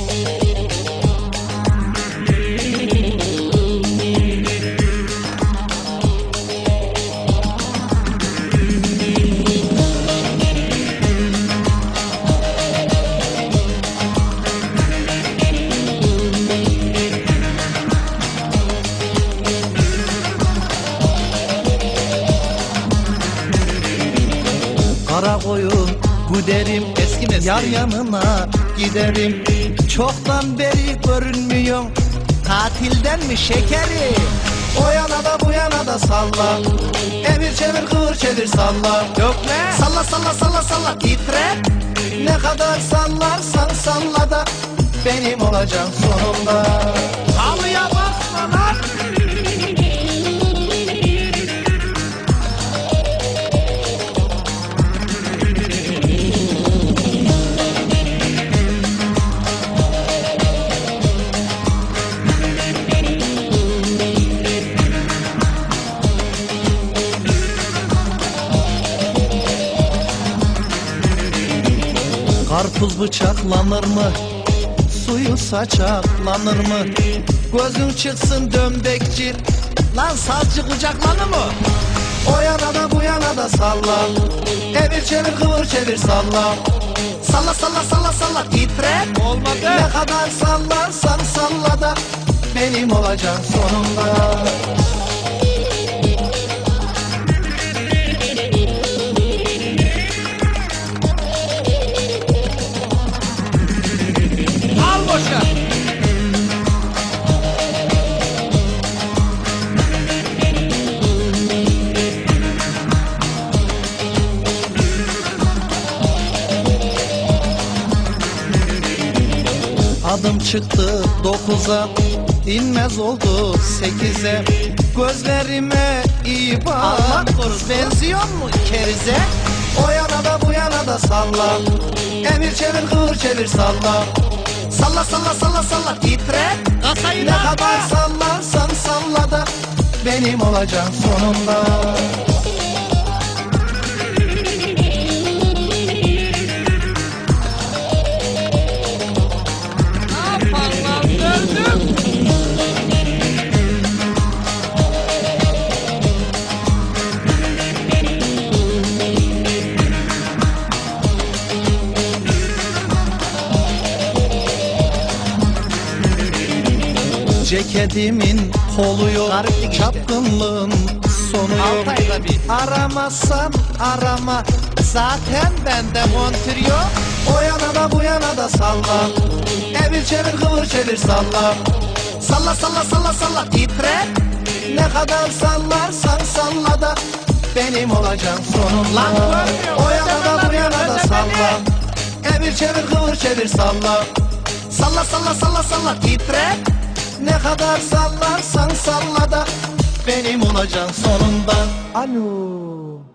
Kara koyun güderim, yar yanına giderim. Çoktan beri görünmüyorsun, tatilden mi şekeri? O yana da bu yana da salla, emir çevir kıvır çevir salla. Yok ne? Salla salla salla salla titre. Ne kadar sallarsan salla da benim olacaksın sonunda. Halıya basma lan. Karpuz bıçaklanır mı? Suyu saçaklanır mı? Gözün çıksın dömbekçi, lan savcı kucaklanır mı? O yana da bu yana da salla, emir çevir kıvır çevir salla. Salla salla salla salla titre. Olmadı. Ne kadar sallarsan salla da benim olacaksın sonunda. Adım çıktı 9'a, inmez oldu 8'e. Gözlerime iyi bak, Allah korusun, benziyor mu kerize? O yana da bu yana da salla, emir çevir kıvır çevir salla. Salla salla salla salla titre. Kasayı ne kadar sallarsan salla da benim olacaksın sonunda. Ceketimin kolu yok, çapkınlığın sonu yok. Aramazsan arama, zaten bende kontür yok. O yana da bu yana da salla, emir çevir kıvır çevir salla. Salla salla salla salla titre. Ne kadar sallarsan salla da benim olacaksın sonunda. O yana da bu yana da salla, emir çevir kıvır çevir salla. Salla salla salla salla titre. Ne kadar sallarsan salla da benim olacaksın sonunda. Alo.